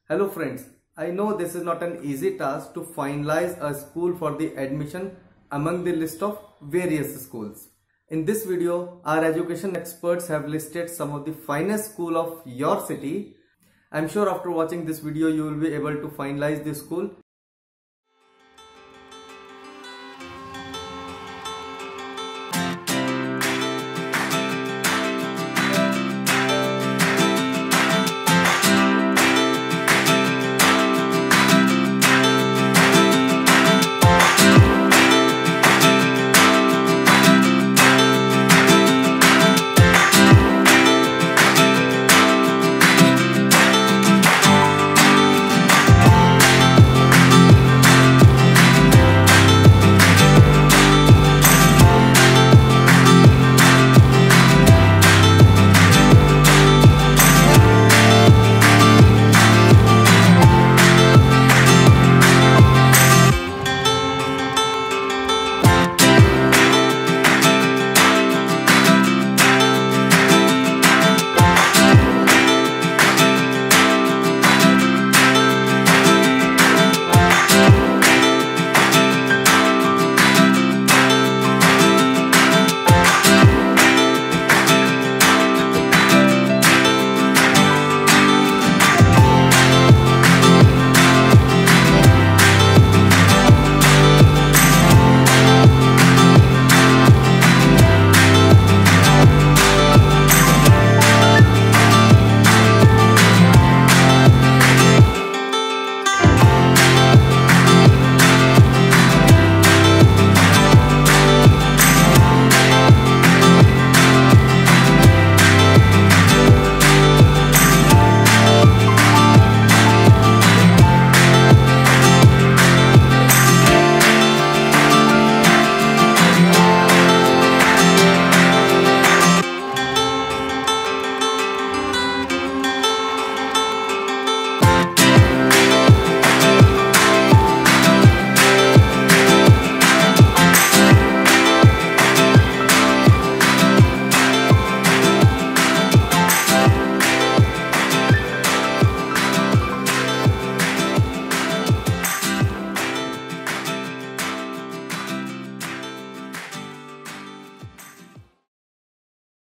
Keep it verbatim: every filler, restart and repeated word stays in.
Hello friends, I know this is not an easy task to finalize a school for the admission among the list of various schools. In this video, our education experts have listed some of the finest schools of your city. I'm sure after watching this video, you will be able to finalize the school